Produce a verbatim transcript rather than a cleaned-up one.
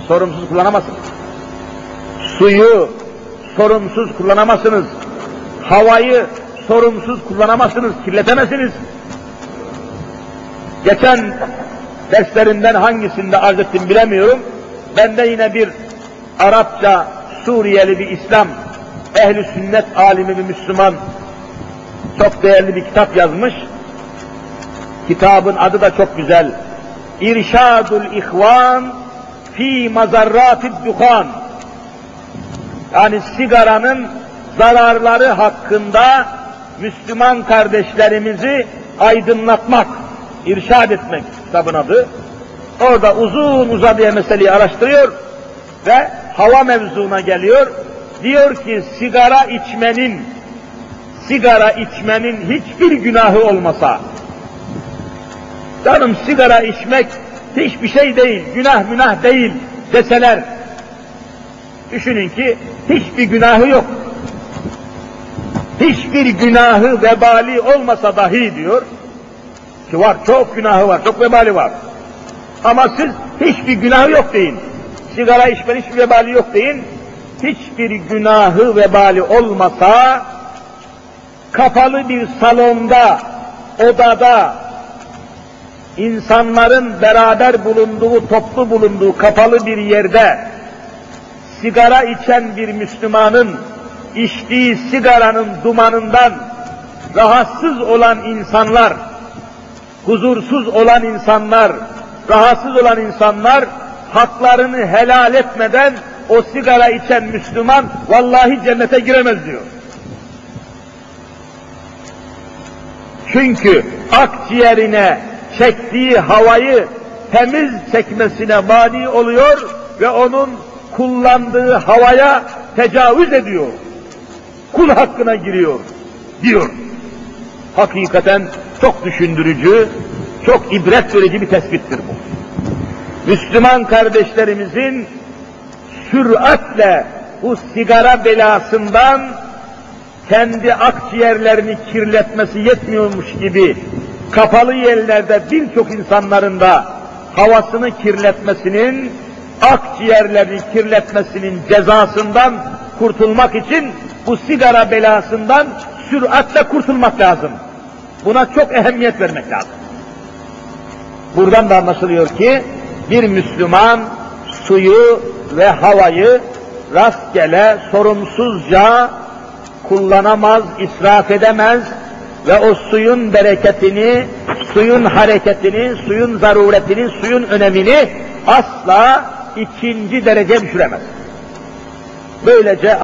sorumsuz kullanamazsınız. Suyu sorumsuz kullanamazsınız. Havayı sorumsuz kullanamazsınız, kirletemezsiniz. Geçen derslerinden hangisinde arz ettim bilemiyorum. Bende yine bir Arapça, Suriyeli bir İslam, ehl-i sünnet alimi bir Müslüman çok değerli bir kitap yazmış. Kitabın adı da çok güzel. İrşadul İhvan fi mazarratid duhan. Yani sigaranın zararları hakkında Müslüman kardeşlerimizi aydınlatmak, irşad etmek kitabın adı. Orada uzun uzadıya meseleyi araştırıyor ve hava mevzuna geliyor. Diyor ki sigara içmenin, sigara içmenin hiçbir günahı olmasa, canım sigara içmek hiçbir şey değil, günah münah değil deseler, düşünün ki hiçbir günahı yok. Hiçbir günahı vebali olmasa dahi diyor, ki var, çok günahı var, çok vebali var. Ama siz hiçbir günahı yok deyin. Sigara içmenin hiçbir vebali yok deyin. Hiçbir günahı vebali olmasa, kapalı bir salonda, odada, insanların beraber bulunduğu, toplu bulunduğu kapalı bir yerde, sigara içen bir Müslümanın, içtiği sigaranın dumanından rahatsız olan insanlar, huzursuz olan insanlar, rahatsız olan insanlar, haklarını helal etmeden o sigara içen Müslüman vallahi cennete giremez diyor. Çünkü akciğerine çektiği havayı temiz çekmesine mani oluyor ve onun kullandığı havaya tecavüz ediyor. Kul hakkına giriyor diyor. Hakikaten çok düşündürücü, çok ibret verici bir tespittir bu. Müslüman kardeşlerimizin süratle bu sigara belasından kendi akciğerlerini kirletmesi yetmiyormuş gibi kapalı yerlerde birçok insanların da havasını kirletmesinin, akciğerlerini kirletmesinin cezasından kurtulmak için bu sigara belasından süratle kurtulmak lazım. Buna çok ehemmiyet vermek lazım. Buradan da anlaşılıyor ki bir Müslüman suyu ve havayı rastgele, sorumsuzca kullanamaz, israf edemez ve o suyun bereketini, suyun hareketini, suyun zaruretini, suyun önemini asla ikinci derece düşüremez. Böylece